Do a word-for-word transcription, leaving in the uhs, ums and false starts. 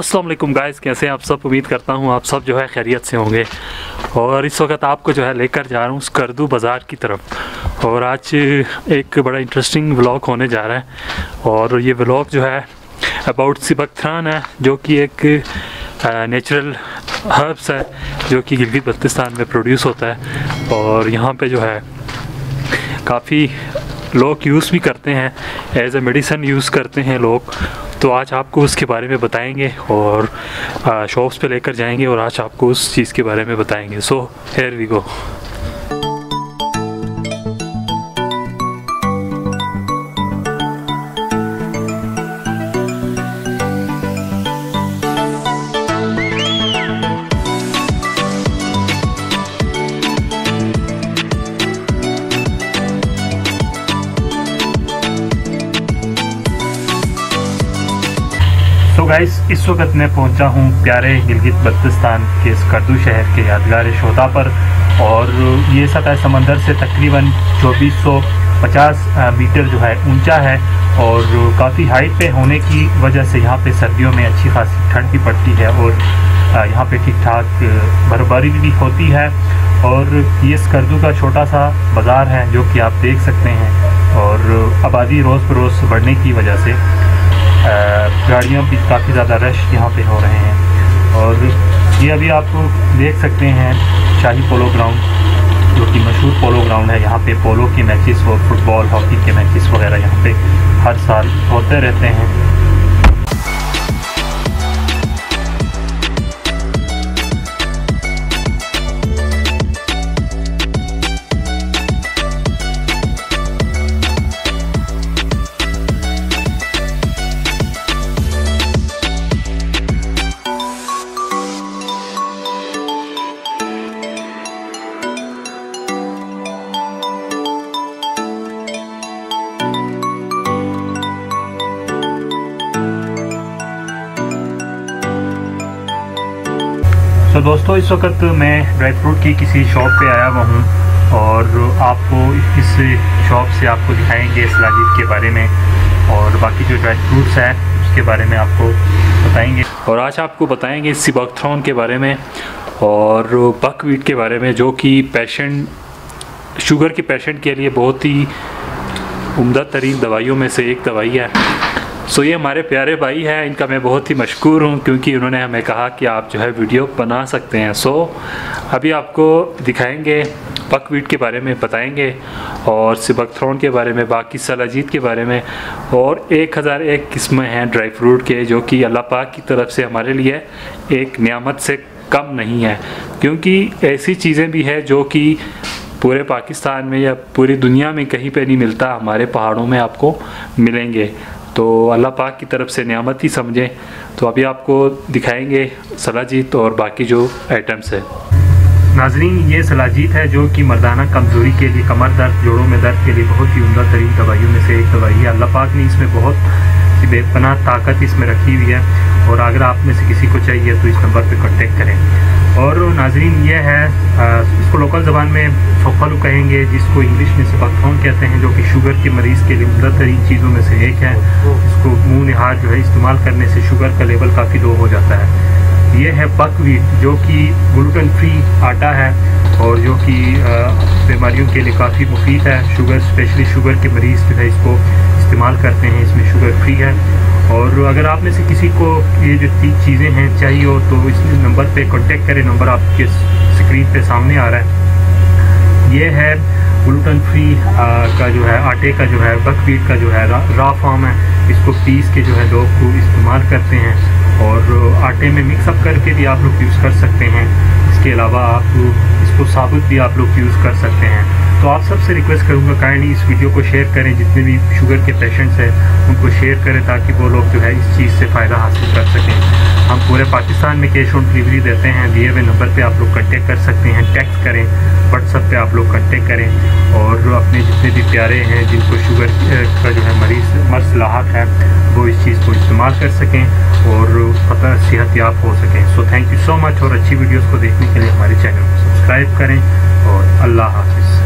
अस्सलाम वालेकुम गाइस, कैसे हैं आप सब। उम्मीद करता हूँ आप सब जो है खैरियत से होंगे। और इस वक्त आपको जो है लेकर जा रहा हूँ स्कर्दू बाज़ार की तरफ। और आज एक बड़ा इंटरेस्टिंग व्लॉग होने जा रहा है। और ये व्लॉग जो है अबाउट सिबकथ्रान है, जो कि एक नेचुरल हर्ब्स है जो कि गिलगित बल्तिस्तान में प्रोड्यूस होता है। और यहाँ पे जो है काफ़ी लोग यूज़ भी करते हैं, एज ए मेडिसिन यूज़ करते हैं लोग। तो आज आपको उसके बारे में बताएंगे और शॉप्स पे लेकर जाएंगे और आज आपको उस चीज़ के बारे में बताएंगे। So here we go. तो गाइस, इस वक्त मैं पहुंचा हूं प्यारे गिलगित बल्तिस्तान के स्कर्दू शहर के यादगार शोधा पर। और ये सतह समंदर से तकरीबन चौबीस सौ पचास मीटर जो है ऊंचा है। और काफ़ी हाइट पे होने की वजह से यहाँ पे सर्दियों में अच्छी खासी ठंड भी पड़ती है और यहाँ पे ठीक ठाक बर्फबारी भी होती है। और ये स्कर्दू का छोटा सा बाज़ार है जो कि आप देख सकते हैं। और आबादी रोज़ बरोज़ बढ़ने की वजह से गाड़ियाँ भी काफ़ी ज़्यादा रश यहाँ पे हो रहे हैं। और ये अभी आप देख सकते हैं शाही पोलो ग्राउंड, जो कि मशहूर पोलो ग्राउंड है। यहाँ पे पोलो के मैचेस और फुटबॉल हॉकी के मैचेस वगैरह यहाँ पे हर साल होते रहते हैं। तो दोस्तों, इस वक्त मैं ड्राई फ्रूट की किसी शॉप पे आया हुआ हूँ और आपको इस शॉप से आपको दिखाएंगे सलाजीत के बारे में और बाकी जो ड्राई फ्रूट्स हैं उसके बारे में आपको बताएंगे। और आज आपको बताएंगे सिबकथ्रान के बारे में और बकवीट के बारे में, जो कि पेशेंट शुगर के पेशेंट के लिए बहुत ही उम्दा तरीन दवाइयों में से एक दवाई है। सो so, ये हमारे प्यारे भाई हैं, इनका मैं बहुत ही मशकूर हूँ क्योंकि उन्होंने हमें कहा कि आप जो है वीडियो बना सकते हैं। सो so, अभी आपको दिखाएंगे बकवीट के बारे में, बताएंगे और सिबकथ्रान के बारे में, बाकी सलाजीत के बारे में। और एक हज़ार एक किस्में हैं ड्राई फ्रूट के, जो कि अल्लाह पाक की तरफ से हमारे लिए एक नियामत से कम नहीं है। क्योंकि ऐसी चीज़ें भी हैं जो कि पूरे पाकिस्तान में या पूरी दुनिया में कहीं पे नहीं मिलता, हमारे पहाड़ों में आपको मिलेंगे। तो अल्लाह पाक की तरफ से नियामत ही समझें। तो अभी आपको दिखाएंगे सलाजीत और बाकी जो आइटम्स है। नाजरीन, ये सलाजीत है जो कि मर्दाना कमज़ोरी के लिए, कमर दर्द, जोड़ों में दर्द के लिए बहुत ही उम्दा तरीन दवाइयों में से एक दवाई है। अल्लाह पाक ने इसमें बहुत सी बेपनाह ताकत इसमें रखी हुई है। और अगर आप में से किसी को चाहिए तो इस नंबर पर कॉन्टेक्ट करें। और नाजरीन, ये है आ, इसको लोकल ज़बान में फोफलू कहेंगे, जिसको इंग्लिश में सिबकथ्रान कहते हैं, जो कि शुगर के मरीज़ के लिए उम्दा तरीन चीज़ों में से एक है। इसको मुँह निहार जो है इस्तेमाल करने से शुगर का लेवल काफ़ी लो हो जाता है। ये है बकवीट, जो कि ग्लूटेन फ्री आटा है और जो कि बीमारियों के लिए काफ़ी मुफीद है। शुगर, स्पेशली शुगर के मरीज़ जो है इसको इस्तेमाल करते हैं, इसमें शुगर फ्री है। और अगर आप में से किसी को ये जो चीज़ें हैं चाहिए हो तो इस नंबर पे कांटेक्ट करें। नंबर आपके स्क्रीन पे सामने आ रहा है। ये है ग्लूटेन फ्री का जो है आटे का जो है बकवीट का जो है रा, रा फॉर्म है। इसको पीस के जो है लोग को इस्तेमाल करते हैं और आटे में मिक्सअप करके भी आप लोग यूज़ कर सकते हैं। इसके अलावा आप इसको साबुत भी आप लोग यूज़ कर सकते हैं। तो आप सबसे रिक्वेस्ट करूँगा, काइंडली इस वीडियो को शेयर करें। जितने भी शुगर के पेशेंट्स हैं उनको शेयर करें ताकि वो लोग जो है इस चीज़ से फ़ायदा हासिल कर सकें। हम पूरे पाकिस्तान में कैश ऑन डिलीवरी देते हैं। दिए हुए नंबर पे आप लोग कांटेक्ट कर सकते हैं, टेक्स्ट करें, व्हाट्सएप पे आप लोग कांटेक्ट करें। और अपने जितने भी प्यारे हैं जिनको शुगर का जो है मरीज़ मर्ज लाहक है, वो इस चीज़ को इस्तेमाल कर सकें और पता सेहतयाब हो सकें। So thank you so much. और अच्छी वीडियोज़ को देखने के लिए हमारे चैनल को सब्सक्राइब करें और अल्लाह हाफिज़।